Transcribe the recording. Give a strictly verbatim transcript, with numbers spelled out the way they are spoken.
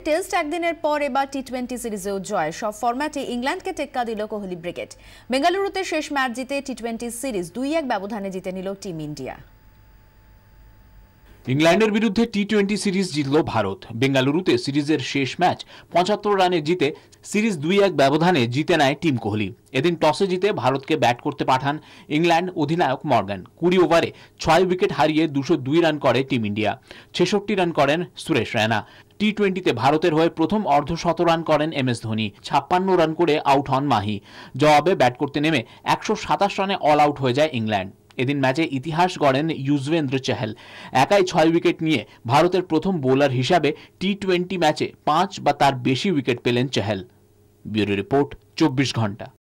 Test একদিনের পর এবার টি টোয়েন্টি সিরিজেও জয়। সব ফরম্যাটে ইংল্যান্ডকে টেক্কা দিল কোহলি ব্রিগেড। বেঙ্গালুরুতে শেষ ম্যাচ জিতে টি টোয়েন্টি সিরিজ দুই এক ব্যবধানে জিতে নিল টিম ইন্ডিয়া। ইংল্যান্ডের বিরুদ্ধে টি টোয়েন্টি সিরিজ জিতল ভারত। বেঙ্গালুরুতে সিরিজের শেষ ম্যাচ পঁচাত্তর রানে জিতে সিরিজ দুই এক ব্যবধানে জিতে নেয় টিম কোহলি। এদিন টসে জিতে ভারতকে ব্যাট করতে পাঠান ইংল্যান্ড অধিনায়ক মর্গান। কুড়ি ওভারে ছয় উইকেট হারিয়ে দুশো দুই রান করে টিম ইন্ডিয়া। ছেষট্টি রান করেন সুরেশ রায়না। টি টোয়েন্টিতে ভারতের হয়ে প্রথম অর্ধশত রান করেন এম এস ধোনি। ছাপ্পান্ন রান করে আউট হন মাহি। জবাবে ব্যাট করতে নেমে একশো সাতাশ রানে অল আউট হয়ে যায় ইংল্যান্ড। এদিন ম্যাচে ইতিহাস গড়েন ইউজবেন্দ্র চেহল। একাই ছয় উইকেট নিয়ে ভারতের প্রথম বোলার হিসাবে টি টোয়েন্টি ম্যাচে পাঁচ বা তার বেশি উইকেট পেলেন চেহল। ব্যুরো রিপোর্ট, চব্বিশ ঘন্টা।